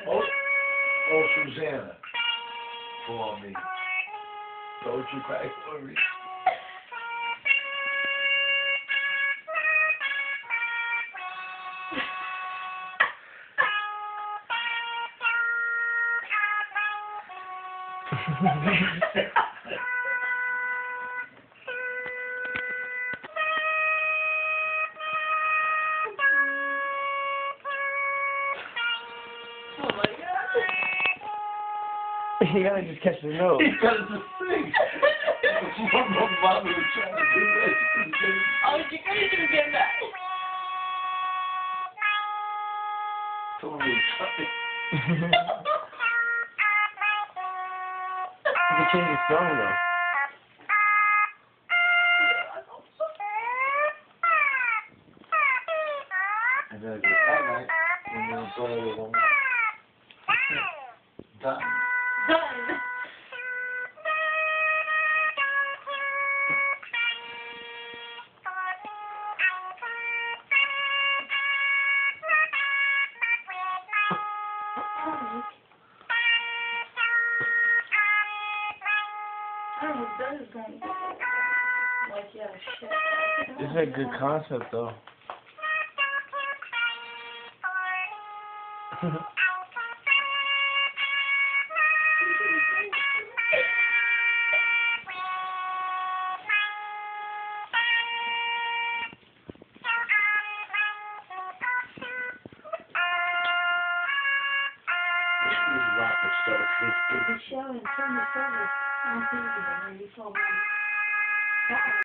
Oh, oh, Susanna, for me. Don't you cry for me. Oh my god. You gotta just catch the note. You gotta just sing. My mom was trying to do that. Oh, you couldn't even get that. Totally trying. You can change the song though. And then I go, that night, and then I thought I was on. Done. Done. I don't know what that is going to like, yeah, shit. This is a good concept though. Rocket stuff. The show and turn the service on TV and you told me.